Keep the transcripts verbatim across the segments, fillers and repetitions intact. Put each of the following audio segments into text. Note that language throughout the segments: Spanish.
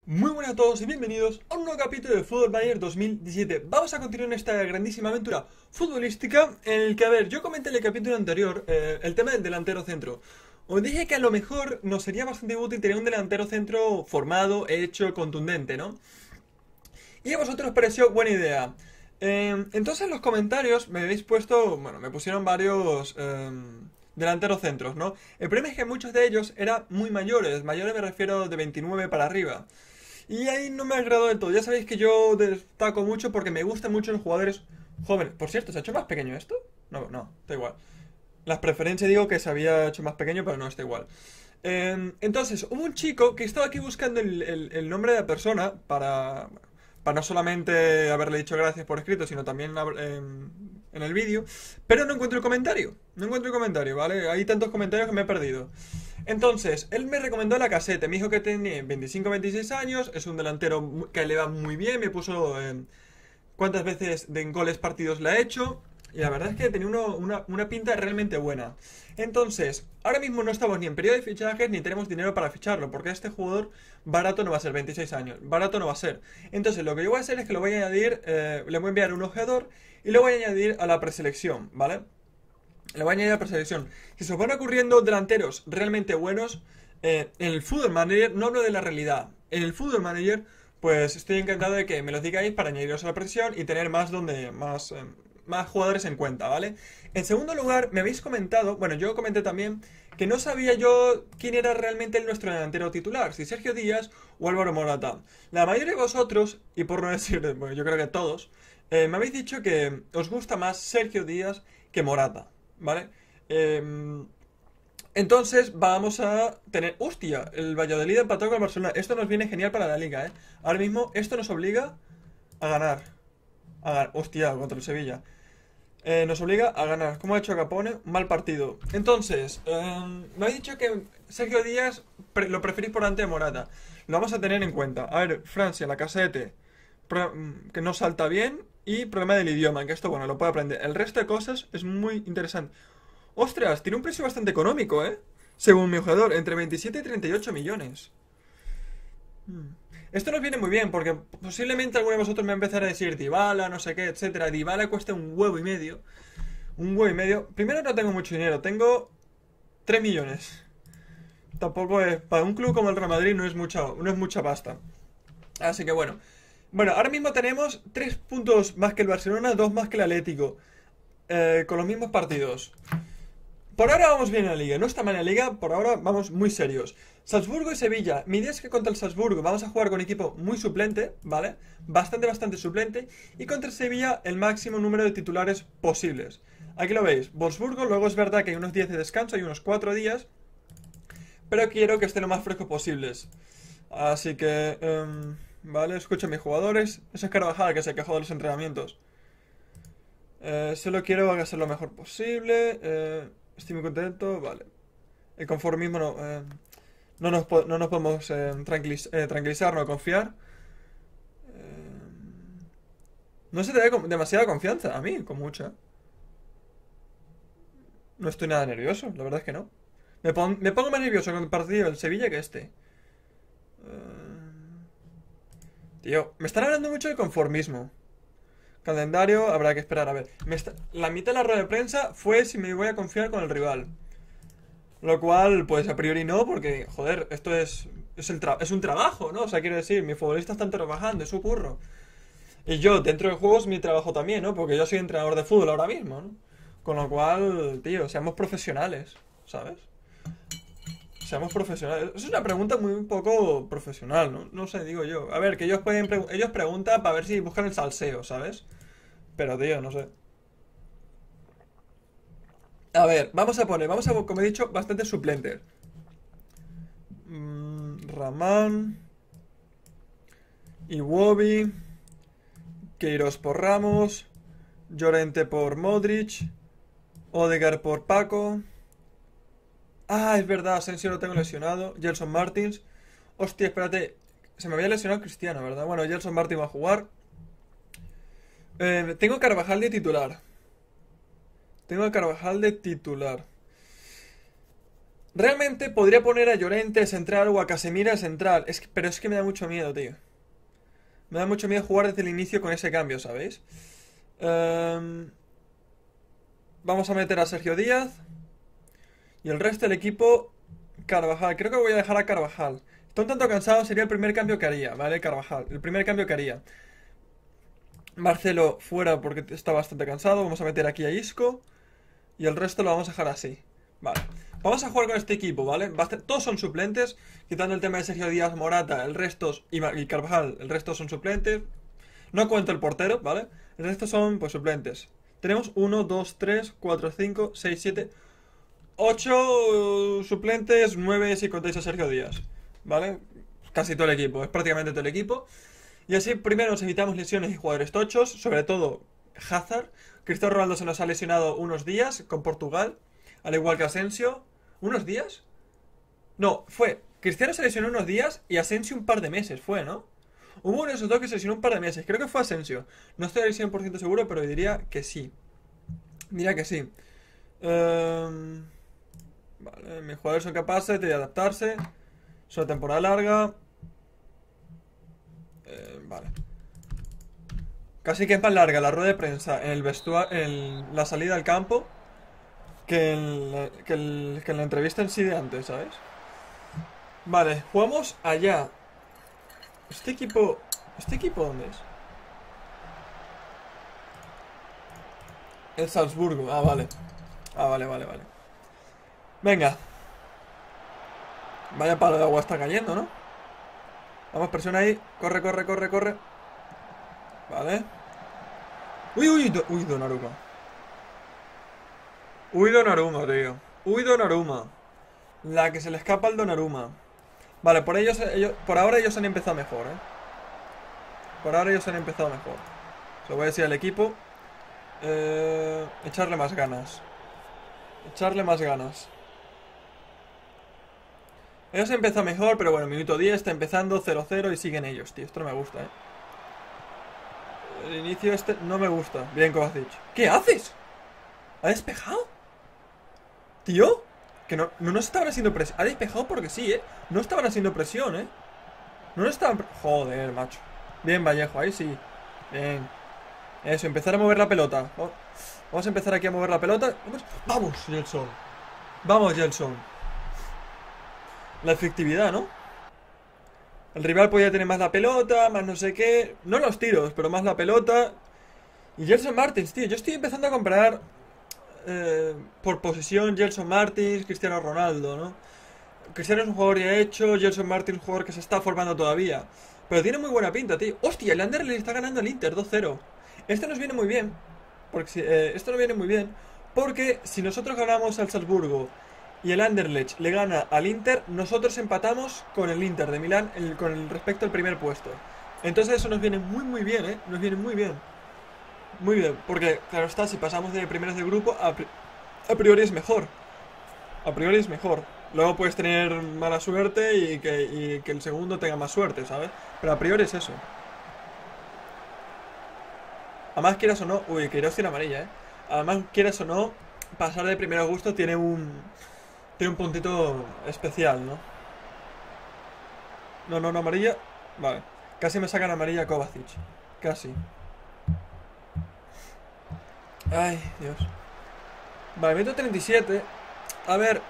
Muy buenas a todos y bienvenidos a un nuevo capítulo de Football Manager dos mil diecisiete. Vamos a continuar en esta grandísima aventura futbolística en el que, a ver, yo comenté en el capítulo anterior eh, el tema del delantero centro. Os dije que a lo mejor nos sería bastante útil tener un delantero centro formado, hecho, contundente, ¿no? Y a vosotros os pareció buena idea. Eh, entonces en los comentarios me habéis puesto, bueno, me pusieron varios eh, delanteros centros, ¿no? El problema es que muchos de ellos eran muy mayores, mayores me refiero de veintinueve para arriba. Y ahí no me agradó del todo. Ya sabéis que yo destaco mucho porque me gustan mucho los jugadores jóvenes. Por cierto, ¿se ha hecho más pequeño esto? No, no, está igual. Las preferencias digo que se había hecho más pequeño, pero no está igual. Eh, entonces, hubo un chico que estaba aquí buscando el, el- el nombre de la persona para, para no solamente haberle dicho gracias por escrito, sino también hab- en, en el vídeo. Pero no encuentro el comentario. No encuentro el comentario, ¿vale? Hay tantos comentarios que me he perdido. Entonces, él me recomendó la caseta. Me dijo que tenía veinticinco veintiséis años, es un delantero mu- que le va muy bien. Me puso eh, cuántas veces de en goles partidos le ha hecho. Y la verdad es que tenía uno- una, una pinta realmente buena. Entonces, ahora mismo no estamos ni en periodo de fichajes ni tenemos dinero para ficharlo. Porque este jugador barato no va a ser, veintiséis años. Barato no va a ser. Entonces, lo que yo voy a hacer es que lo voy a añadir, eh, le voy a enviar un ojeador y lo voy a añadir a la preselección, ¿vale? Le voy a añadir a la preselección. Si se os van ocurriendo delanteros realmente buenos, eh, en el Football Manager, no hablo de la realidad, en el Football Manager, pues estoy encantado de que me los digáis para añadiros a la presión y tener más donde más, eh, más jugadores en cuenta, ¿vale? En segundo lugar, me habéis comentado, bueno, yo comenté también que no sabía yo quién era realmente el nuestro delantero titular, si Sergio Díaz o Álvaro Morata. La mayoría de vosotros, y por no decir, bueno, yo creo que todos, eh, me habéis dicho que os gusta más Sergio Díaz que Morata. ¿Vale? Em, entonces vamos a tener... ¡Hostia! El Valladolid empató con el Barcelona. Esto nos viene genial para la liga, ¿eh? Ahora mismo esto nos obliga a ganar. A ganar. ¡Hostia! Contra el Sevilla. Eh, nos obliga a ganar. ¿Cómo ha hecho Capone? Un mal partido. Entonces, em, me habéis dicho que Sergio Díaz pre- lo preferís por delante de Morata. Lo vamos a tener en cuenta. A ver, Francia, la casete. Pro- mm, que no salta bien. Y problema del idioma, que esto, bueno, lo puedo aprender. El resto de cosas es muy interesante. Ostras, tiene un precio bastante económico, ¿eh? Según mi jugador, entre veintisiete y treinta y ocho millones. Hmm. Esto nos viene muy bien, porque posiblemente alguno de vosotros me va a empezar a decir Dybala, no sé qué, etcétera. Dybala cuesta un huevo y medio. Un huevo y medio. Primero no tengo mucho dinero, tengo tres millones. Tampoco es... Para un club como el Real Madrid no es mucha, no es mucha pasta. Así que bueno. Bueno, ahora mismo tenemos tres puntos más que el Barcelona, dos más que el Atlético. Eh, con los mismos partidos. Por ahora vamos bien en la liga, no está mal en la liga, por ahora vamos muy serios. Salzburgo y Sevilla. Mi idea es que contra el Salzburgo vamos a jugar con equipo muy suplente, ¿vale? Bastante, bastante suplente. Y contra el Sevilla el máximo número de titulares posibles. Aquí lo veis, Wolfsburgo, luego es verdad que hay unos diez de descanso, hay unos cuatro días. Pero quiero que estén lo más frescos posibles. Así que, em, vale, escucho a mis jugadores. Ese es Carvajal que se quejó de los entrenamientos. Eh, solo quiero hacer lo mejor posible. eh, estoy muy contento. Vale. El conformismo no, eh, no, nos, po- no nos podemos eh, tranquiliz- eh, tranquilizar, no confiar. Eh, no se te ve con demasiada confianza. A mí, con mucha. No estoy nada nervioso, la verdad es que no. Me, pon- me pongo más nervioso con el partido del Sevilla que este. Eh, tío, me están hablando mucho de conformismo. Calendario, habrá que esperar a ver. Me está- La mitad de la rueda de prensa fue si me voy a confiar con el rival. Lo cual, pues a priori no, porque, joder, esto es, es, el tra- es un trabajo, ¿no? O sea, quiero decir, mis futbolistas están trabajando, es su curro. Y yo, dentro del juego, es mi trabajo también, ¿no? Porque yo soy entrenador de fútbol ahora mismo, ¿no? Con lo cual, tío, seamos profesionales, ¿sabes? Seamos profesionales. Es una pregunta muy un poco profesional, ¿no? No sé, digo yo. A ver, que ellos pueden pre- ellos preguntan para ver si buscan el salseo, ¿sabes? Pero, tío, no sé. A ver, vamos a poner, vamos a, como he dicho, bastantes suplentes. Mm, Ramán, Iwobi, Queiroz por Ramos, Llorente por Modric, Odegaard por Paco. Ah, es verdad, Asensio lo tengo lesionado. Gelson Martins. Hostia, espérate. Se me había lesionado Cristiano, ¿verdad? Bueno, Gelson Martins va a jugar. Eh, tengo Carvajal de titular. Tengo a Carvajal de titular. Realmente podría poner a Llorente central o a Casemiro central. Es que- pero es que me da mucho miedo, tío. Me da mucho miedo jugar desde el inicio con ese cambio, ¿sabéis? Em, vamos a meter a Sergio Díaz. Y el resto del equipo, Carvajal. Creo que voy a dejar a Carvajal. Estoy un tanto cansado, sería el primer cambio que haría, ¿vale? Carvajal. El primer cambio que haría. Marcelo fuera porque está bastante cansado. Vamos a meter aquí a Isco. Y el resto lo vamos a dejar así. Vale. Vamos a jugar con este equipo, ¿vale? Bast- todos son suplentes. Quitando el tema de Sergio Díaz, Morata, el resto... Y, Ma- y Carvajal, el resto son suplentes. No cuento el portero, ¿vale? El resto son, pues, suplentes. Tenemos uno, dos, tres, cuatro, cinco, seis, siete, ocho suplentes, nueve si contáis a Sergio Díaz, ¿vale? Casi todo el equipo, es prácticamente todo el equipo. Y así primero nos evitamos lesiones y jugadores tochos, sobre todo Hazard. Cristiano Ronaldo se nos ha lesionado unos días con Portugal, al igual que Asensio. ¿Unos días? No, fue. Cristiano se lesionó unos días y Asensio un par de meses, fue, ¿no? Hubo uno de esos dos que se lesionó un par de meses, creo que fue Asensio. No estoy al cien por ciento seguro, pero diría que sí. Diría que sí. Ehm, vale, mis jugadores son capaces de adaptarse. Es una temporada larga. Eh, vale. Casi que es más larga la rueda de prensa en el vestuario, en la salida al campo que en, la- que, el- que en la entrevista en sí de antes, ¿sabes? Vale, jugamos allá. Este equipo... ¿Este equipo dónde es? El Salzburgo. Ah, vale. Ah, vale, vale, vale. Venga. Vaya palo de agua está cayendo, ¿no? Vamos, presiona ahí. Corre, corre, corre, corre. Vale. Uy, uy, do- uy, Donnarumma. Uy, Donnarumma, tío. Uy, Donnarumma. La que se le escapa al Donnarumma. Vale, por ellos, ellos, por ahora ellos han empezado mejor, ¿eh? Por ahora ellos han empezado mejor. Se lo voy a decir al equipo. Eh, echarle más ganas. Echarle más ganas. Ellos han empezado mejor, pero bueno, minuto diez está empezando cero cero y siguen ellos, tío. Esto no me gusta, ¿eh? El inicio este no me gusta. Bien, Kovacic. ¿Qué haces? ¿Ha despejado? ¿Tío? Que no, no nos estaban haciendo presión. Ha despejado porque sí, ¿eh? No estaban haciendo presión, ¿eh? No nos estaban... pre- Joder, macho. Bien, Vallejo, ahí sí. Bien. Eso, empezar a mover la pelota. Va- Vamos a empezar aquí a mover la pelota. Vamos, vamos, Gelson. Vamos, Gelson. La efectividad, ¿no? El rival podía tener más la pelota, más no sé qué. No los tiros, pero más la pelota. Y Gelson Martins, tío. Yo estoy empezando a comprar eh, por posesión Gelson Martins, Cristiano Ronaldo, ¿no? Cristiano es un jugador ya hecho, Gelson Martins es un jugador que se está formando todavía. Pero tiene muy buena pinta, tío. Hostia, el Anderlecht le está ganando al Inter dos cero. Esto nos viene muy bien. Porque si- eh, esto nos viene muy bien. Porque si nosotros ganamos al Salzburgo y el Anderlecht le gana al Inter, nosotros empatamos con el Inter de Milán el- con el respecto al primer puesto. Entonces eso nos viene muy muy bien, ¿eh? Nos viene muy bien. Muy bien. Porque, claro está, si pasamos de primeros de grupo, a, pri- a priori es mejor. A priori es mejor. Luego puedes tener mala suerte y que, y que el segundo tenga más suerte, ¿sabes? Pero a priori es eso. Además, quieras o no... Uy, Queiroz tiene amarilla, ¿eh? Además, quieras o no, pasar de primero gusto tiene un... Tiene un puntito especial, ¿no? No, no, no, amarilla. Vale. Casi me sacan amarilla Kovacic. Casi. Ay, Dios. Vale, minuto treinta y siete. A ver,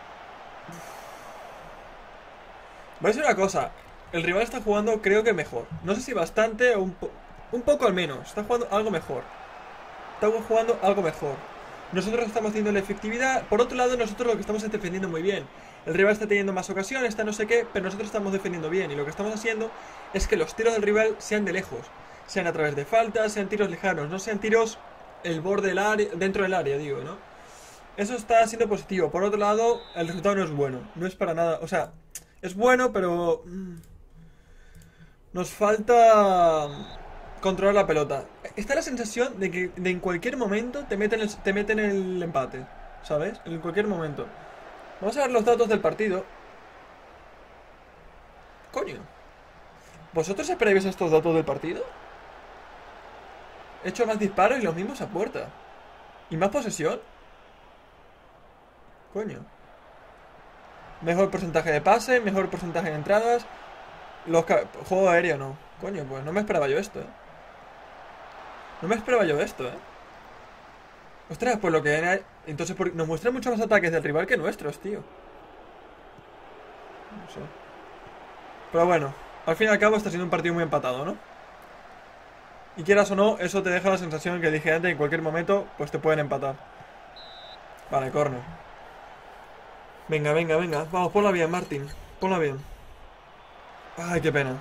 voy a decir una cosa. El rival está jugando, creo que mejor. No sé si bastante o un, po- un poco al menos. Está jugando algo mejor. Estamos jugando algo mejor. Nosotros estamos haciendo la efectividad. Por otro lado, nosotros lo que estamos es defendiendo muy bien. El rival está teniendo más ocasiones, está no sé qué, pero nosotros estamos defendiendo bien. Y lo que estamos haciendo es que los tiros del rival sean de lejos. Sean a través de faltas, sean tiros lejanos, no sean tiros el borde del área, dentro del área, digo, ¿no? Eso está siendo positivo. Por otro lado, el resultado no es bueno. No es para nada. O sea, es bueno, pero mm, nos falta mm, controlar la pelota. Está la sensación de que de en cualquier momento te meten el, te meten el empate, ¿sabes? En cualquier momento. Vamos a ver los datos del partido. Coño. ¿Vosotros esperáis estos datos del partido? He hecho más disparos y los mismos a puerta. ¿Y más posesión? Coño. Mejor porcentaje de pase, mejor porcentaje de entradas. Los juego aéreo no. Coño, pues no me esperaba yo esto, eh. No me esperaba yo esto, eh. Ostras, pues lo que hay... Entonces por... nos muestran muchos más ataques del rival que nuestros, tío. No sé. Pero bueno, al fin y al cabo está siendo un partido muy empatado, ¿no? Y quieras o no, eso te deja la sensación que dije antes, en cualquier momento, pues te pueden empatar. Vale, corner. Venga, venga, venga. Vamos, ponla bien, Martín. Ponla bien. Ay, qué pena.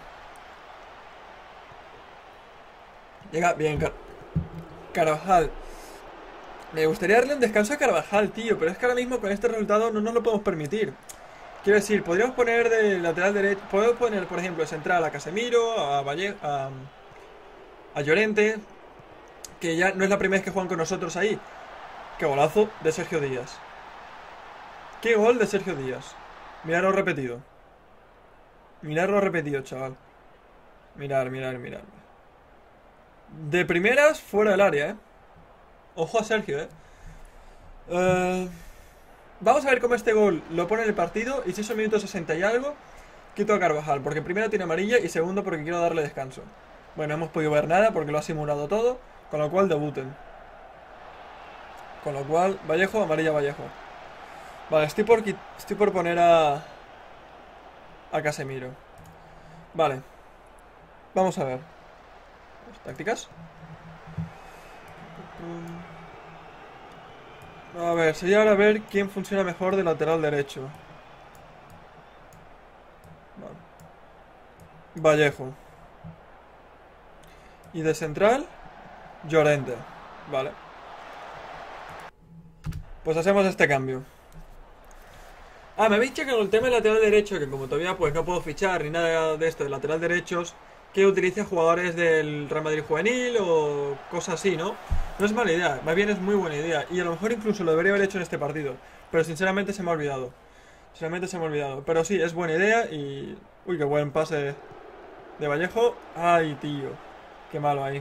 Llega bien, Car Carvajal. Me gustaría darle un descanso a Carvajal, tío, pero es que ahora mismo con este resultado no nos lo podemos permitir. Quiero decir, podríamos poner de lateral derecho, podemos poner, por ejemplo, de central a Casemiro, a Valle, a, a Llorente, que ya no es la primera vez que juegan con nosotros ahí. Qué golazo de Sergio Díaz. Qué gol de Sergio Díaz. Mirarlo repetido. Mirarlo repetido, chaval. Mirar, mirar, mirar. De primeras, fuera del área, eh. Ojo a Sergio, eh. Uh, vamos a ver cómo este gol lo pone en el partido. Y si es el minuto sesenta y algo, quito a Carvajal, porque primero tiene amarilla y segundo porque quiero darle descanso. Bueno, no hemos podido ver nada porque lo ha simulado todo, con lo cual debuten. Con lo cual, Vallejo, amarilla Vallejo. Vale, estoy por, estoy por poner a A Casemiro. Vale. Vamos a ver las tácticas. A ver, sería ahora ver quién funciona mejor de lateral derecho. Vale. Vallejo. Y de central, Llorente. Vale. Pues hacemos este cambio. Ah, me habéis dicho que con el tema del lateral derecho, que como todavía pues no puedo fichar ni nada de esto de lateral derechos, que utilice jugadores del Real Madrid juvenil o cosas así, ¿no? No es mala idea, más bien es muy buena idea. Y a lo mejor incluso lo debería haber hecho en este partido, pero sinceramente se me ha olvidado. Sinceramente se me ha olvidado. Pero sí, es buena idea y... Uy, qué buen pase de Vallejo. Ay, tío. Qué malo ahí.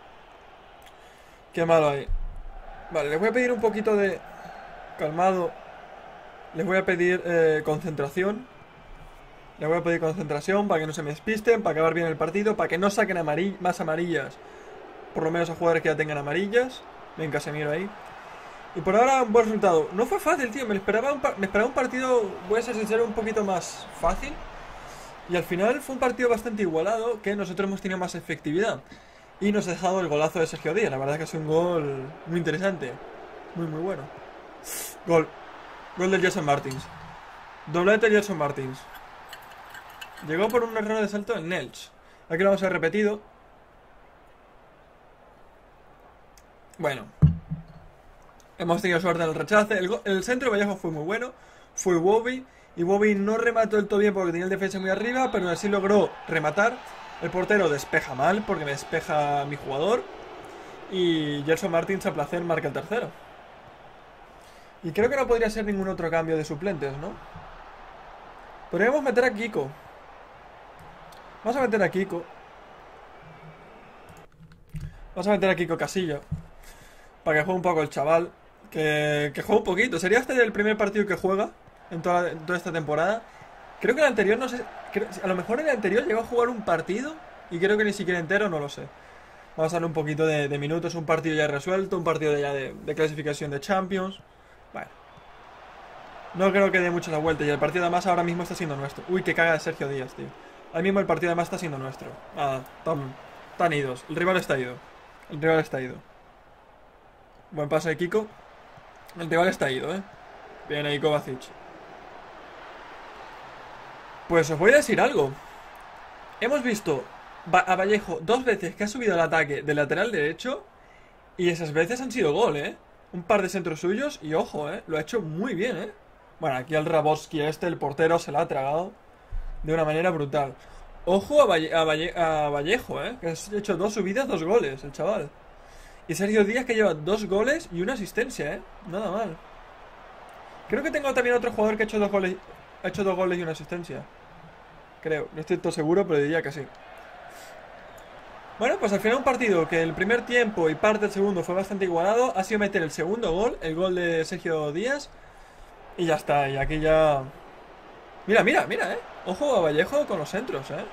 Qué malo ahí. Vale, les voy a pedir un poquito de... Calmado. Les voy a pedir eh, concentración. Les voy a pedir concentración para que no se me despisten, para acabar bien el partido, para que no saquen amarill más amarillas. Por lo menos a jugadores que ya tengan amarillas. Ven, Casemiro ahí. Y por ahora un buen resultado. No fue fácil, tío. Me esperaba, un me esperaba un partido, voy a ser sincero, un poquito más fácil. Y al final fue un partido bastante igualado, que nosotros hemos tenido más efectividad. Y nos ha dejado el golazo de Sergio Díaz. La verdad es que es un gol muy interesante. Muy, muy bueno. Gol. Gol del Jason Martins. Doblete de Jason Martins. Llegó por un error de salto en Nelch. Aquí lo vamos a ver repetido. Bueno. Hemos tenido suerte en el rechace. El, el centro de Vallejo fue muy bueno. Fue Bobby. Y Bobby no remató del todo bien porque tenía el defensa muy arriba, pero así logró rematar. El portero despeja mal porque me despeja mi jugador. Y Gerson Martins a placer marca el tercero. Y creo que no podría ser ningún otro cambio de suplentes, ¿no? Podríamos meter a Kiko. Vamos a meter a Kiko. Vamos a meter a Kiko Casillo. Para que juegue un poco el chaval. Que, que juegue un poquito. Sería este el primer partido que juega en toda, en toda esta temporada. Creo que el anterior no sé. Creo, a lo mejor el anterior llegó a jugar un partido. Y creo que ni siquiera entero, no lo sé. Vamos a darle un poquito de, de minutos. Un partido ya resuelto. Un partido ya de, de clasificación de Champions. Bueno. No creo que dé mucho la vuelta. Y el partido además ahora mismo está siendo nuestro. Uy, que caga de Sergio Díaz, tío. Ahora mismo el partido además está siendo nuestro. Ah, están, están idos. El rival está ido. El rival está ido. Buen pase de Kiko. El rival está ido, eh. Bien ahí Kovacic. Pues os voy a decir algo. Hemos visto a Vallejo dos veces que ha subido al ataque del lateral derecho. Y esas veces han sido gol, eh. Un par de centros suyos y ojo, eh. Lo ha hecho muy bien, eh. Bueno, aquí al Raboski este, el portero, se la ha tragado de una manera brutal. Ojo a, Valle a, Valle a Vallejo, eh. Que ha hecho dos subidas, dos goles, el chaval. Y Sergio Díaz que lleva dos goles y una asistencia, eh. Nada mal. Creo que tengo también otro jugador que ha hecho dos goles. Ha hecho dos goles y una asistencia. Creo, no estoy todo seguro, pero diría que sí. Bueno, pues al final un partido que el primer tiempo y parte del segundo fue bastante igualado. Ha sido meter el segundo gol, el gol de Sergio Díaz. Y ya está, y aquí ya Mira, mira, mira, eh. Ojo a Vallejo con los centros, eh.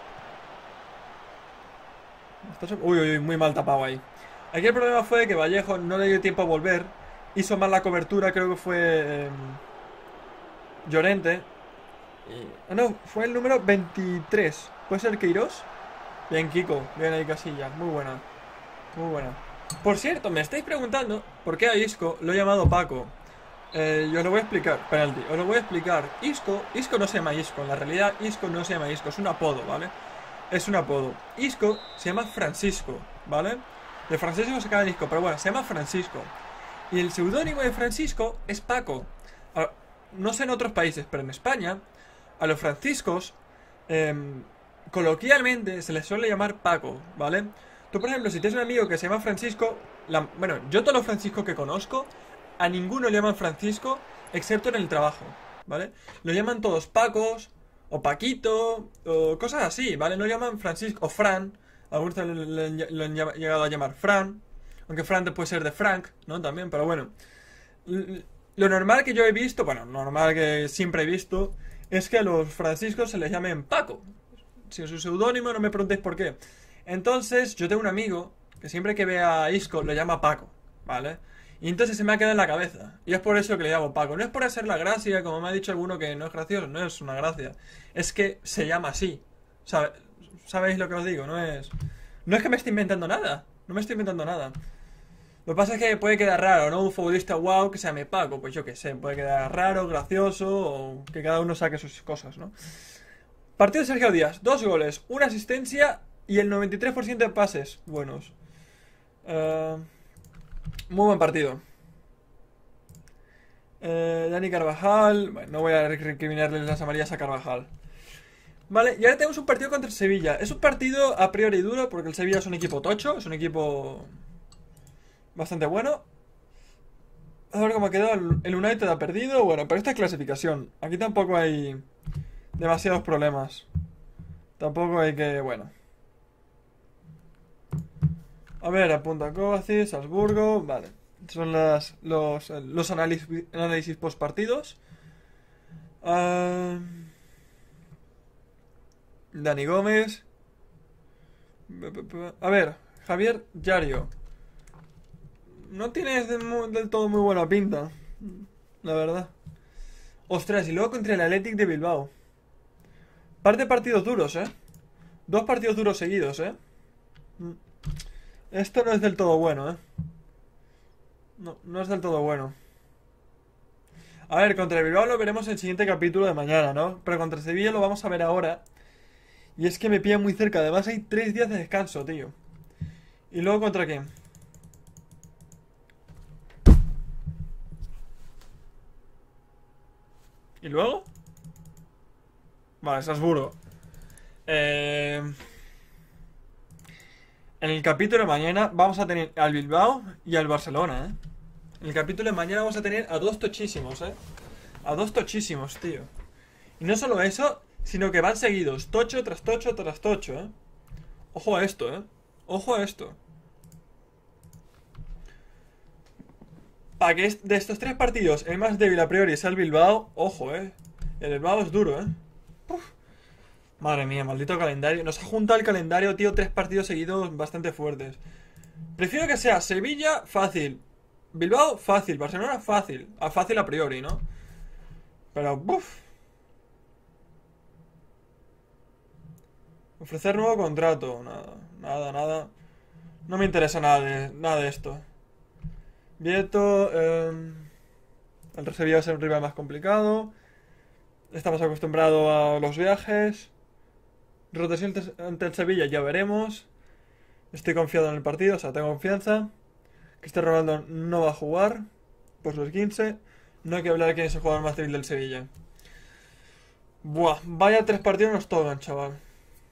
Uy, uy, uy, muy mal tapado ahí. Aquí el problema fue que Vallejo no le dio tiempo a volver. Hizo mal la cobertura, creo que fue eh, Llorente. Y... ah, no, fue el número veintitrés. ¿Puede ser Queiroz? Bien, Kiko. Bien ahí, Casilla. Muy buena. Muy buena. Por cierto, me estáis preguntando por qué a Isco lo he llamado Paco. Eh, yo os lo voy a explicar. Penalti. Os lo voy a explicar. Isco, Isco no se llama Isco. En la realidad, Isco no se llama Isco. Es un apodo, ¿vale? Es un apodo. Isco se llama Francisco, ¿vale? De Francisco se acaba en Isco, pero bueno, se llama Francisco. Y el seudónimo de Francisco es Paco. A, no sé en otros países, pero en España, a los franciscos, eh, coloquialmente se les suele llamar Paco, ¿vale? Tú, por ejemplo, si tienes un amigo que se llama Francisco, la, bueno, yo todos los franciscos que conozco, a ninguno le llaman Francisco, excepto en el trabajo, ¿vale? Lo llaman todos Pacos, o Paquito, o cosas así, ¿vale? No llaman Francisco, o Fran, algunos lo han llegado a llamar Fran, aunque Fran puede ser de Frank, ¿no? También, pero bueno. Lo normal que yo he visto, bueno, normal que siempre he visto, es que a los franciscos se les llamen Paco. Si es su seudónimo, no me preguntéis por qué. Entonces, yo tengo un amigo que siempre que ve a Isco lo llama Paco, ¿vale? Y entonces se me ha quedado en la cabeza. Y es por eso que le llamo Paco. No es por hacer la gracia, como me ha dicho alguno que no es gracioso, no es una gracia. Es que se llama así. ¿Sabe? ¿Sabéis lo que os digo? No es... No es que me esté inventando nada. No me estoy inventando nada. Lo que pasa es que puede quedar raro, ¿no? Un futbolista wow que se llame Paco. Pues yo qué sé. Puede quedar raro, gracioso, o que cada uno saque sus cosas, ¿no? Partido de Sergio Díaz. Dos goles, una asistencia y el noventa y tres por ciento de pases buenos. Uh, muy buen partido. Uh, Dani Carvajal. Bueno, no voy a recriminarle las amarillas a Carvajal. Vale, y ahora tenemos un partido contra el Sevilla. Es un partido a priori duro porque el Sevilla es un equipo tocho. Es un equipo bastante bueno. A ver cómo ha quedado. El United ha perdido. Bueno, pero esta es clasificación. Aquí tampoco hay demasiados problemas. Tampoco hay que... bueno. A ver, apunta Kovacic, Salzburgo. Vale. Son las, los, los análisis, análisis post partidos. Uh, Dani Gómez. A ver, Javier Yario. No tienes de, del todo muy buena pinta, la verdad. Ostras, y luego contra el Athletic de Bilbao. Par de partidos duros, ¿eh? Dos partidos duros seguidos, ¿eh? Esto no es del todo bueno, ¿eh? No, no es del todo bueno. A ver, contra el Bilbao lo veremos en el siguiente capítulo de mañana, ¿no? Pero contra Sevilla lo vamos a ver ahora. Y es que me pilla muy cerca. Además hay tres días de descanso, tío. ¿Y luego contra quién? ¿Y luego? Vale, Salzburgo. Eh... En el capítulo de mañana vamos a tener al Bilbao y al Barcelona, ¿eh? En el capítulo de mañana vamos a tener a dos tochísimos, ¿eh? A dos tochísimos, tío. Y no solo eso, sino que van seguidos. Tocho tras tocho tras tocho, ¿eh? Ojo a esto, ¿eh? Ojo a esto. Para que de estos tres partidos el más débil a priori sea el Bilbao, ojo, ¿eh? El Bilbao es duro, ¿eh? Uf. Madre mía, maldito calendario. Nos ha juntado el calendario, tío, tres partidos seguidos bastante fuertes. Prefiero que sea Sevilla, fácil. Bilbao, fácil. Barcelona, fácil. A fácil a priori, ¿no? Pero, uff. Ofrecer nuevo contrato. Nada, nada, nada. No me interesa nada de, nada de esto. Vieto. Eh, el Sevilla va a ser un rival más complicado. Estamos acostumbrados a los viajes. Rotación ante el Sevilla, ya veremos. Estoy confiado en el partido, o sea, tengo confianza. Cristiano Ronaldo no va a jugar por sus quince. No hay que hablar de quién es el jugador más débil del Sevilla. Buah, vaya tres partidos nos tocan, chaval.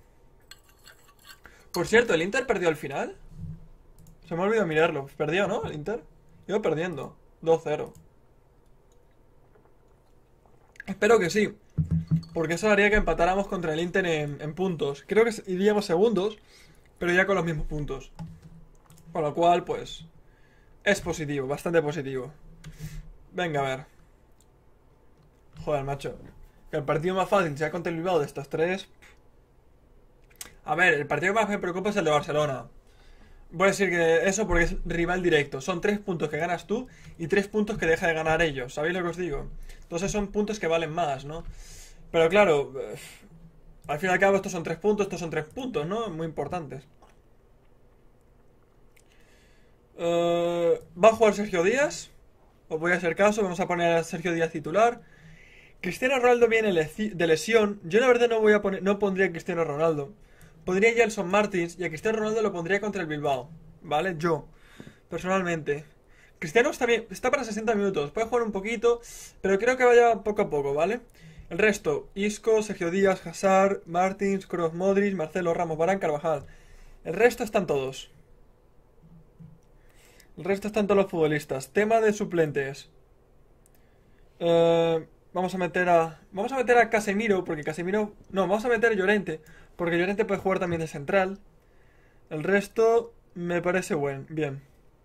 Por cierto, ¿el Inter perdió al final? Se me ha olvidado mirarlo. Perdió, ¿no? El Inter. Iba perdiendo. dos cero. Espero que sí. Porque eso haría que empatáramos contra el Inter en, en puntos. Creo que iríamos segundos, pero ya con los mismos puntos. Con lo cual, pues... es positivo, bastante positivo. Venga, a ver. Joder, macho. Que el partido más fácil sea contra el Bilbao de estos tres. A ver, el partido que más me preocupa es el de Barcelona. Voy a decir que eso porque es rival directo. Son tres puntos que ganas tú y tres puntos que deja de ganar ellos. ¿Sabéis lo que os digo? Entonces son puntos que valen más, ¿no? Pero claro, eh, al fin y al cabo estos son tres puntos, estos son tres puntos, ¿no? Muy importantes. Eh, ¿Va a jugar Sergio Díaz? Os voy a hacer caso, vamos a poner a Sergio Díaz titular. Cristiano Ronaldo viene de lesión. Yo la verdad no voy a poner, no pondría a Cristiano Ronaldo. Pondría a Gelson Martins y a Cristiano Ronaldo lo pondría contra el Bilbao. ¿Vale? Yo, personalmente. Cristiano está bien, está para sesenta minutos. Puede jugar un poquito, pero creo que vaya poco a poco, ¿vale? El resto, Isco, Sergio Díaz, Hazard, Martins, Kroos, Modric, Marcelo, Ramos, Varane, Carvajal. El resto están todos. El resto están todos los futbolistas. Tema de suplentes. Eh, vamos a meter a... Vamos a meter a Casemiro, porque Casemiro... No, vamos a meter a Llorente, porque Llorente puede jugar también de central. El resto me parece buen, bien.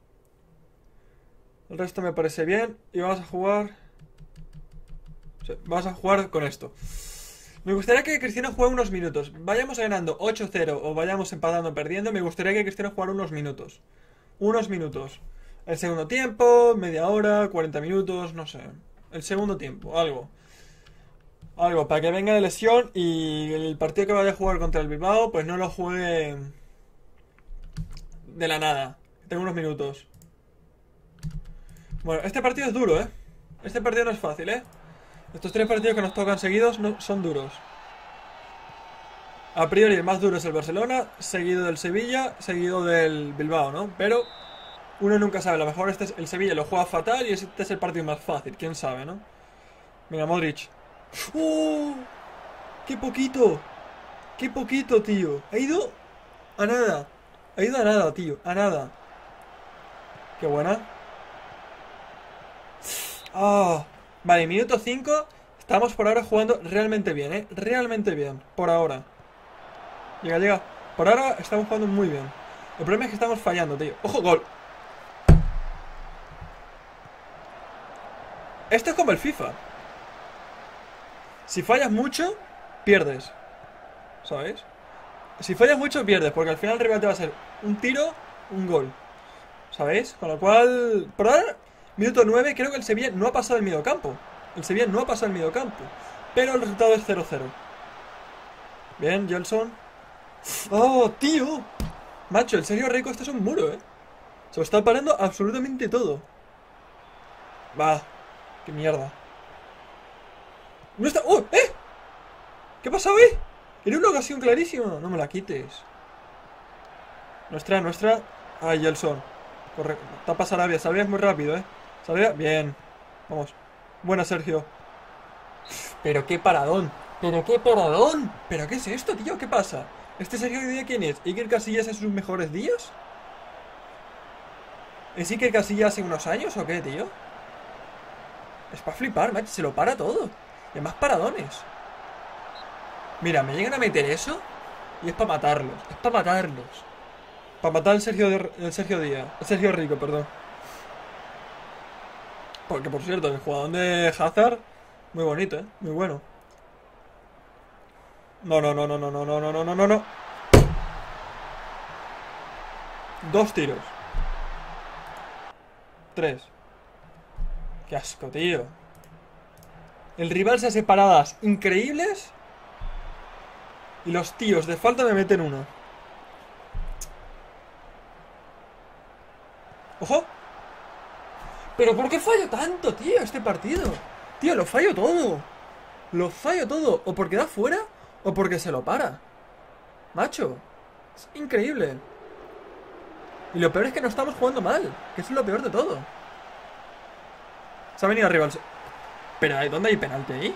El resto me parece bien. Y vamos a jugar... Sí, vamos a jugar con esto. Me gustaría que Cristiano juegue unos minutos. Vayamos ganando ocho cero o vayamos empatando o perdiendo. Me gustaría que Cristiano jugara unos minutos. Unos minutos. El segundo tiempo, media hora, cuarenta minutos, no sé. El segundo tiempo, algo. Algo, para que venga de lesión y el partido que vaya a jugar contra el Bilbao, pues no lo juegue de la nada. Tengo unos minutos. Bueno, este partido es duro, ¿eh? Este partido no es fácil, ¿eh? Estos tres partidos que nos tocan seguidos no, son duros. A priori el más duro es el Barcelona, seguido del Sevilla, seguido del Bilbao, ¿no? Pero uno nunca sabe, a lo mejor este es, el Sevilla lo juega fatal y este es el partido más fácil, quién sabe, ¿no? Venga, Modric. ¡Oh! ¡Qué poquito! ¡Qué poquito, tío! Ha ido a nada. Ha ido a nada, tío, a nada. Qué buena. Ah, vale, minuto cinco. Estamos por ahora jugando realmente bien, ¿eh? Realmente bien, por ahora. Llega, llega. Por ahora estamos jugando muy bien. El problema es que estamos fallando, tío. ¡Ojo, gol! Esto es como el FIFA. Si fallas mucho, pierdes. ¿Sabéis? Si fallas mucho, pierdes, porque al final el rival te va a hacer un tiro, un gol. ¿Sabéis? Con lo cual, por ahora, minuto nueve, creo que el Sevilla no ha pasado el mediocampo. El Sevilla no ha pasado el mediocampo. Pero el resultado es cero cero. Bien, Gelson. ¡Oh, tío! Macho, el Sergio Rico, esto es un muro, ¿eh? Se lo está parando absolutamente todo. Va. ¡Qué mierda! ¡No está! ¡Oh! ¡Eh! ¿Qué ha pasado, eh? Era una ocasión clarísima. No me la quites. Nuestra, nuestra. Ay, Gelson. Corre. Tapa Sarabia. Sarabia es muy rápido, eh. Sarabia. Bien. Vamos. Buena, Sergio. Pero qué paradón. Pero qué paradón. Pero qué es esto, tío. ¿Qué pasa? ¿Este Sergio de quién es? ¿Iker Casillas en sus mejores días? ¿Es Iker Casillas hace unos años o qué, tío? Es para flipar, macho. Se lo para todo. Y además paradones. Mira, me llegan a meter eso y es para matarlos. Es para matarlos. Para matar al Sergio, de, el Sergio Díaz. El Sergio Rico, perdón. Porque, por cierto, el jugador de Hazard, muy bonito, ¿eh? Muy bueno. No, no, no, no, no, no, no, no, no, no, no. Dos tiros. Tres. Qué asco, tío. El rival se hace paradas increíbles y los tíos de falta me meten uno. ¡Ojo! ¿Pero por qué fallo tanto, tío, este partido? Tío, lo fallo todo. Lo fallo todo. O porque da fuera o porque se lo para. Macho, es increíble. Y lo peor es que no estamos jugando mal, que es lo peor de todo. Se ha venido arriba el... Pero, ¿dónde hay penalti ahí?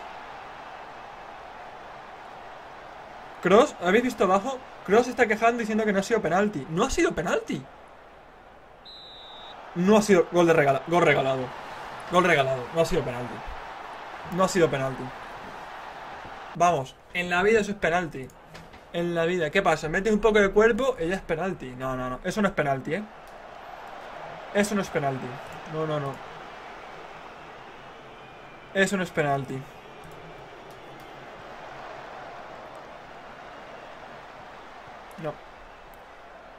Kroos, ¿habéis visto abajo? Kroos está quejando diciendo que no ha sido penalti. No ha sido penalti. No ha sido gol de regala... Gol regalado. Gol regalado. No ha sido penalti. No ha sido penalti. Vamos, en la vida eso es penalti. En la vida, ¿qué pasa? Metes un poco de cuerpo y ya es penalti. No, no, no. Eso no es penalti, ¿eh? Eso no es penalti. No, no, no. Eso no es penalti.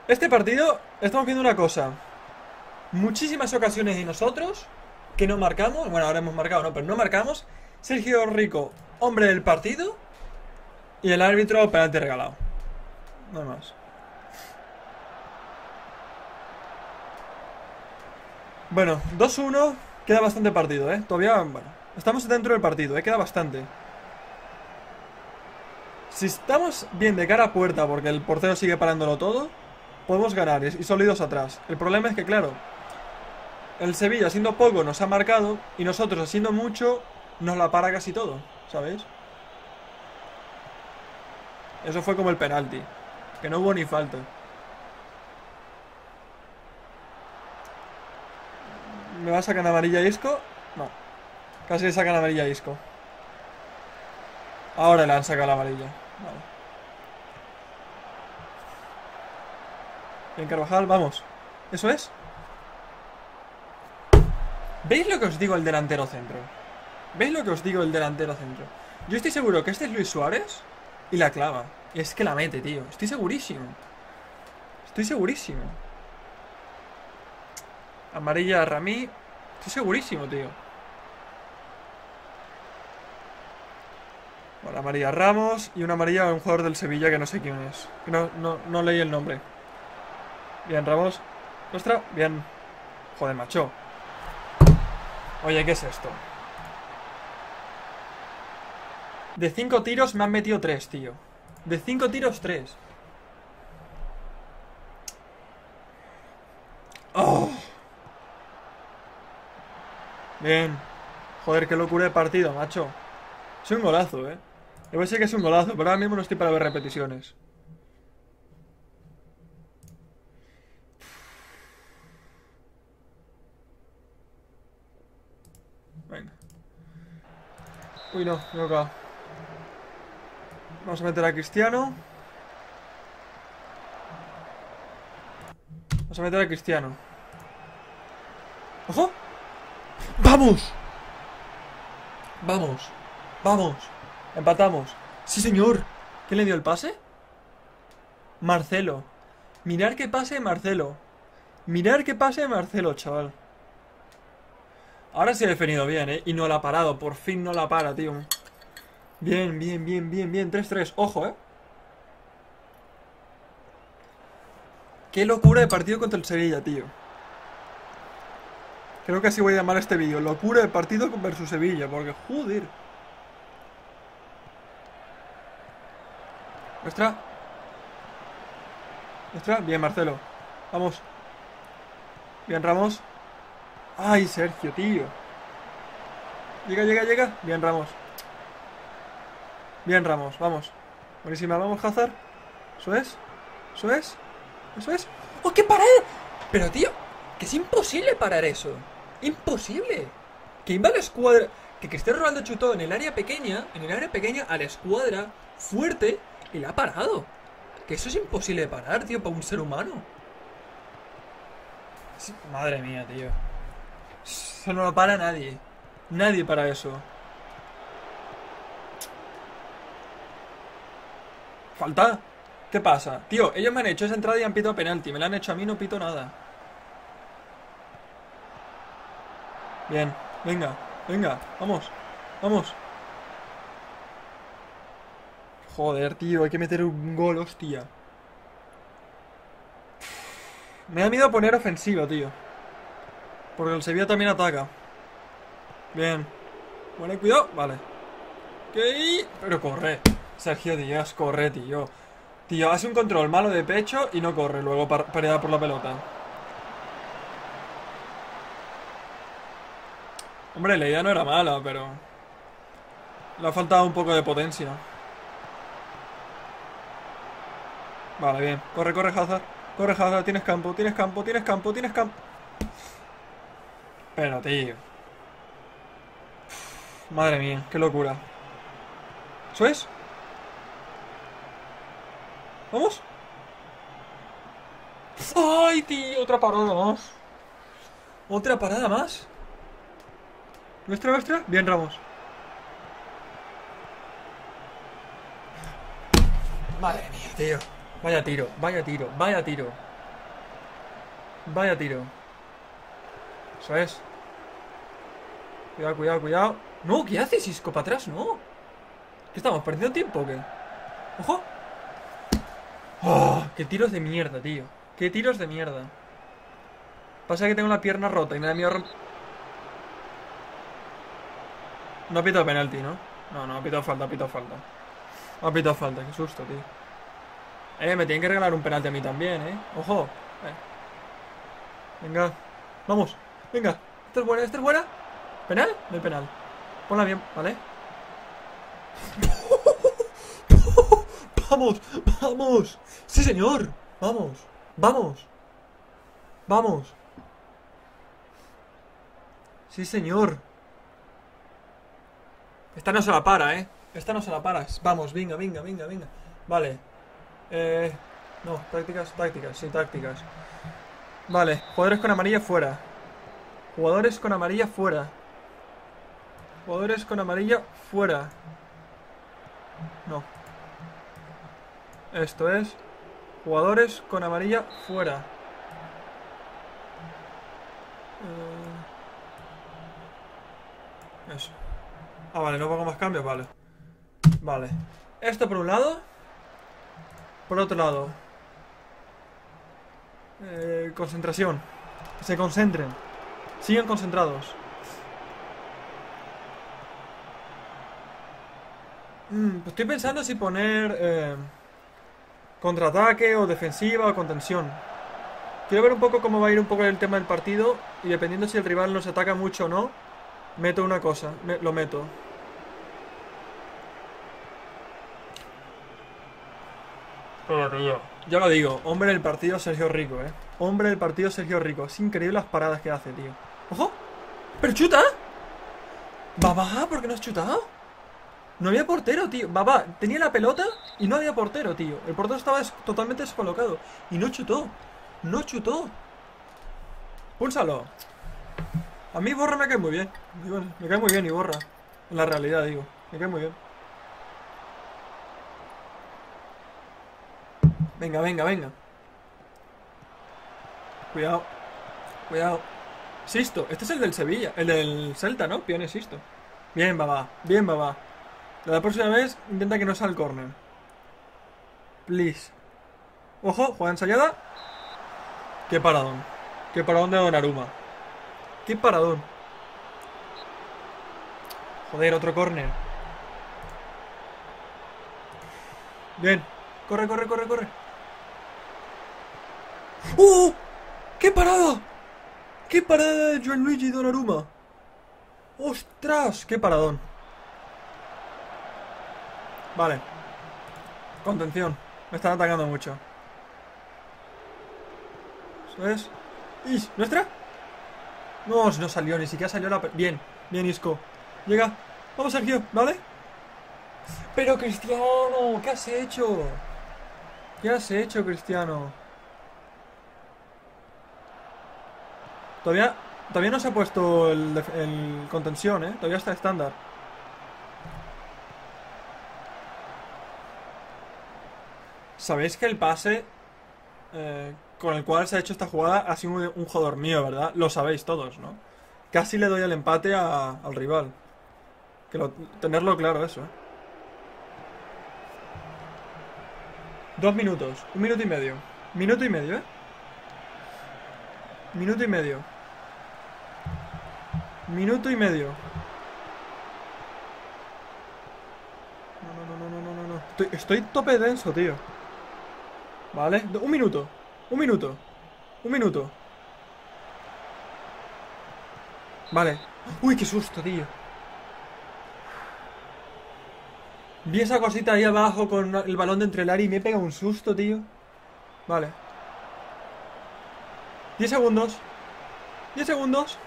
Este partido estamos viendo una cosa. Muchísimas ocasiones y nosotros que no marcamos. Bueno, ahora hemos marcado, ¿no? Pero no marcamos. Sergio Rico, hombre del partido. Y el árbitro, penalti regalado. No más. Bueno, dos uno. Queda bastante partido, ¿eh? Todavía, bueno, estamos dentro del partido, ¿eh? Queda bastante. Si estamos bien de cara a puerta, porque el portero sigue parándolo todo, podemos ganar y sólidos atrás. El problema es que, claro, el Sevilla, siendo poco, nos ha marcado, y nosotros, haciendo mucho, nos la para casi todo, ¿sabéis? Eso fue como el penalti, que no hubo ni falta. ¿Me va a sacar amarilla Isco? No. Casi le sacan amarilla a Isco. Ahora le han sacado la amarilla. Vale. Bien, Carvajal, vamos. ¿Eso es? ¿Veis lo que os digo el delantero centro? ¿Veis lo que os digo el delantero centro? Yo estoy seguro que este es Luis Suárez y la clava. Y es que la mete, tío. Estoy segurísimo. Estoy segurísimo. Amarilla a Ramí. Estoy segurísimo, tío. Bueno, amarilla a Ramos. Y una amarilla a un jugador del Sevilla que no sé quién es. Que no, no, no leí el nombre. Bien, Ramos. Nuestra. Bien. Joder, macho. Oye, ¿qué es esto? De cinco tiros me han metido tres, tío. De cinco tiros, tres. Oh. Bien. Joder, qué locura de partido, macho. Es un golazo, eh. Yo sé que es un golazo, pero ahora mismo no estoy para ver repeticiones. Venga. Uy, no, me he tocado. Vamos a meter a Cristiano. Vamos a meter a Cristiano. ¡Ojo! ¡Vamos! ¡Vamos! ¡Vamos! Empatamos. ¡Sí, señor! ¿Quién le dio el pase? Marcelo. Mirar que pase Marcelo. Mirar que pase Marcelo, chaval. Ahora sí ha definido bien, ¿eh? Y no la ha parado. Por fin no la para, tío. Bien, bien, bien, bien, bien. tres tres. Ojo, ¿eh? Qué locura de partido contra el Sevilla, tío. Creo que así voy a llamar este vídeo. Locura de partido versus Sevilla. Porque, joder. Nuestra. Nuestra. Bien, Marcelo. Vamos. Bien, Ramos. Ay, Sergio, tío. Llega, llega, llega. Bien, Ramos. Bien, Ramos. Vamos. Buenísima. Vamos, Hazard. Eso es. Eso es. Eso es. ¡Oh, qué pared! Pero, tío, que es imposible parar eso. Imposible. Que iba a la escuadra. Que Cristiano Ronaldo chutó en el área pequeña. En el área pequeña a la escuadra. Fuerte. Y la ha parado. Que eso es imposible de parar, tío, para un ser humano. Madre mía, tío. Eso no lo para nadie. Nadie para eso. ¿Falta? ¿Qué pasa? Tío, ellos me han hecho esa entrada y han pitado penalti. Me la han hecho a mí, no pito nada. Bien, venga, venga, vamos, vamos. Joder, tío, hay que meter un gol, hostia. Me da miedo poner ofensiva, tío. Porque el Sevilla también ataca. Bien. Bueno, cuidado, vale. ¿Qué? Pero corre. Sergio Díaz, corre, tío. Tío, hace un control malo de pecho y no corre luego para pelear por la pelota. Hombre, la idea no era mala, pero... le ha faltado un poco de potencia. Vale, bien. Corre, corre, Hazard. Corre, Hazard. Tienes campo, tienes campo, tienes campo, tienes campo. Pero, tío. Madre mía, qué locura. ¿Eso es? ¿Vamos? ¡Ay, tío! Otra parada más. ¿Otra parada más? ¿Nuestra, nuestra? Bien, Ramos. Madre mía, tío. Vaya tiro, vaya tiro, vaya tiro. Vaya tiro. Eso es. Cuidado, cuidado, cuidado. No, ¿qué haces, Isco? Para atrás, no. ¿Qué estamos? ¿Perdiendo tiempo o qué? ¡Ojo! ¡Oh! ¡Qué tiros de mierda, tío! ¡Qué tiros de mierda! Pasa que tengo la pierna rota y me da miedo... No ha pitado penalti, ¿no? No, no, ha pitado falta, ha pitado falta. Ha pitado falta, qué susto, tío. Eh, me tienen que regalar un penalti a mí también, ¿eh? ¡Ojo! Eh. Venga. Vamos. Venga. Esta es buena, esta es buena. ¿Penal? No hay penal. Ponla bien, ¿vale? ¡Vamos! ¡Vamos! ¡Sí, señor! ¡Vamos! ¡Vamos! ¡Vamos! ¡Sí, señor! Esta no se la para, ¿eh? Esta no se la para. Vamos, venga, venga, venga, venga. Vale. Eh... No, tácticas, tácticas, sí, tácticas. Vale, jugadores con amarilla fuera. Jugadores con amarilla fuera. Jugadores con amarilla fuera. No. Esto es jugadores con amarilla fuera. Eh... Eso. Ah, vale, no pongo más cambios, vale. Vale. Esto por un lado. Por otro lado. Eh, concentración. Que se concentren. Sigan concentrados. Mm, pues estoy pensando si poner eh, contraataque o defensiva o contención. Quiero ver un poco cómo va a ir un poco el tema del partido. Y dependiendo si el rival nos ataca mucho o no, meto una cosa, me, lo meto. Pero tío, yo lo digo, hombre del partido Sergio Rico, eh. Hombre del partido Sergio Rico. Es increíble las paradas que hace, tío. ¡Ojo! ¡Pero chuta! ¡Babá! ¿Por qué no has chutado? No había portero, tío. Babá, tenía la pelota y no había portero, tío. El portero estaba des totalmente descolocado. Y no chutó. No chutó. Púlsalo. A mí Borra me cae muy bien. Me cae muy bien y Borra. En la realidad, digo. Me cae muy bien. Venga, venga, venga. Cuidado. Cuidado. Sisto. Este es el del Sevilla. El del Celta, ¿no? Pione Sisto. Bien, babá. Bien, babá. La próxima vez intenta que no sea el córner. Please. Ojo, jugada ensayada. Qué paradón. Qué paradón de Donnarumma. Qué paradón. Joder, otro córner. Bien. Corre, corre, corre, corre. ¡Uh! ¡Qué parada! ¡Qué parada de Gianluigi Donnarumma! ¡Ostras! ¡Qué paradón! Vale. Contención. Me están atacando mucho. Eso es. ¡Is! ¿Nuestra? No, no salió, ni siquiera salió la... Bien, bien, Isco. Llega. Vamos, Sergio, ¿vale? Pero, Cristiano, ¿qué has hecho? ¿Qué has hecho, Cristiano? Todavía, todavía no se ha puesto el, el contención, ¿eh? Todavía está estándar. ¿Sabéis que el pase eh, con el cual se ha hecho esta jugada ha sido un, un jugador mío, ¿verdad? Lo sabéis todos, ¿no? Casi le doy el empate a, al rival. Que lo, tenerlo claro eso, ¿eh? Dos minutos. Un minuto y medio. Minuto y medio, ¿eh? Minuto y medio. Minuto y medio. No, no, no, no, no, no, no. Estoy, estoy tope denso, tío. Vale. Un minuto. Un minuto. Un minuto. Vale. Uy, qué susto, tío. Vi esa cosita ahí abajo con el balón de entre el área y me pega un susto, tío. Vale. Diez segundos. Diez segundos.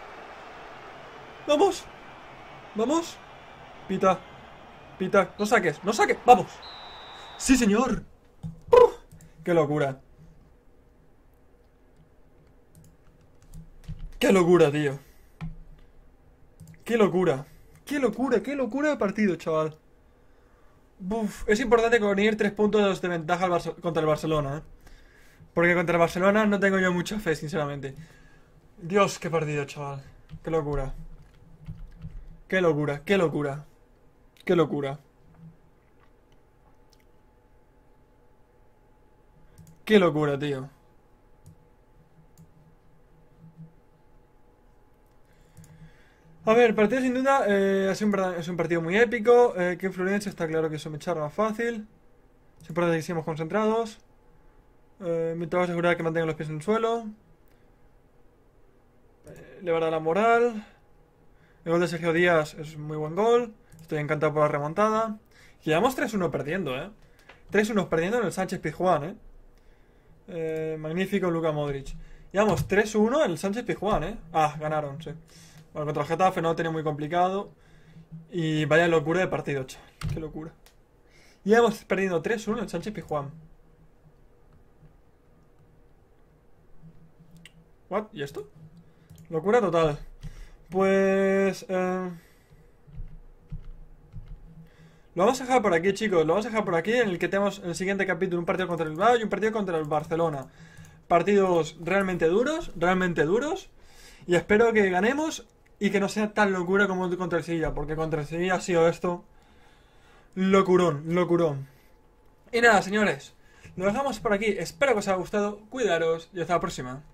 Vamos. Vamos. Pita. Pita. No saques. No saques. Vamos. Sí, señor. ¡Uh! Qué locura. Qué locura, tío. Qué locura. Qué locura. Qué locura de partido, chaval. Uf, es importante conseguir tres puntos de ventaja al contra el Barcelona, ¿eh? Porque contra el Barcelona no tengo yo mucha fe, sinceramente. Dios, qué partido, chaval. Qué locura. Qué locura, qué locura. Qué locura. Qué locura, tío. A ver, el partido sin duda eh, es, un, verdad- es un partido muy épico. Eh, que Fluminense está claro que eso me echará más fácil. Siempre seguimos concentrados. Eh, me tengo que asegurar que mantengan los pies en el suelo. Eh, le va a dar la moral. El gol de Sergio Díaz es muy buen gol. Estoy encantado por la remontada. Llevamos tres uno perdiendo, ¿eh? tres uno perdiendo en el Sánchez Pizjuán, ¿eh? Eh, magnífico Luka Modric. Llevamos tres uno en el Sánchez Pizjuán, ¿eh? Ah, ganaron, sí. Bueno, contra el Getafe no lo tenía muy complicado. Y vaya locura de partido, chaval. Qué locura. Llevamos perdiendo tres uno en el Sánchez Pizjuán. ¿What? ¿Y esto? Locura total. Pues... Eh... Lo vamos a dejar por aquí, chicos. Lo vamos a dejar por aquí, en el que tenemos en el siguiente capítulo un partido contra el Bilbao y un partido contra el Barcelona. Partidos realmente duros, realmente duros. Y espero que ganemos y que no sea tan locura como contra el Sevilla, porque contra el Sevilla ha sido esto locurón, locurón. Y nada, señores, lo dejamos por aquí. Espero que os haya gustado. Cuidaros y hasta la próxima.